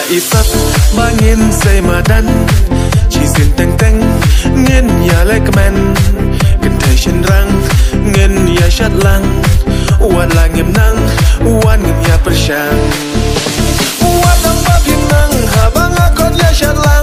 isap bangin say madan chỉ xin teng teng nghiên nhà lệ men cần thầy chân răng nghiên nhà chát lang wan là nghiêm năng wan nghiêm nhà persang wan nang ba phim nang habang akot ya chát lang